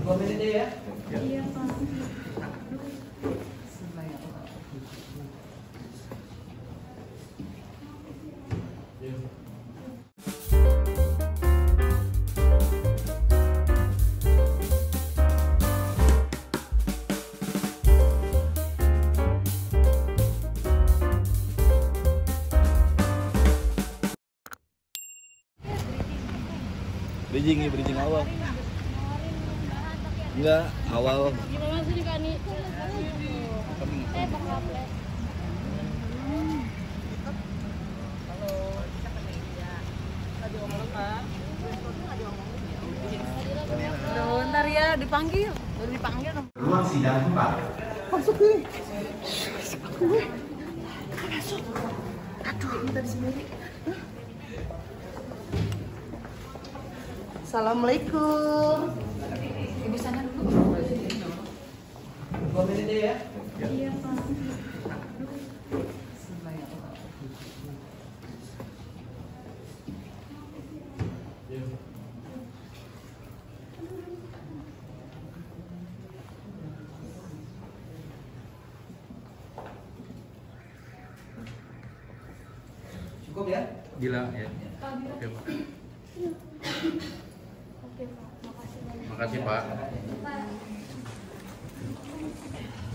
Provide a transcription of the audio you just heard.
2 menit ya. Iya, Pak. Bridging awal. Enggak, awal. Bentar ya, dipanggil. Baru dipanggil dong. Ruang sidang 4. Masuk nih. Masuk. Aduh, ini tadi sendiri. Assalamualaikum. Ibu sana dulu. 2 menit ya. Iya, Pak. Cukup ya? Gila ya. Oke, Pak. Oke, Pak. Makasih banyak. Makasih, Pak.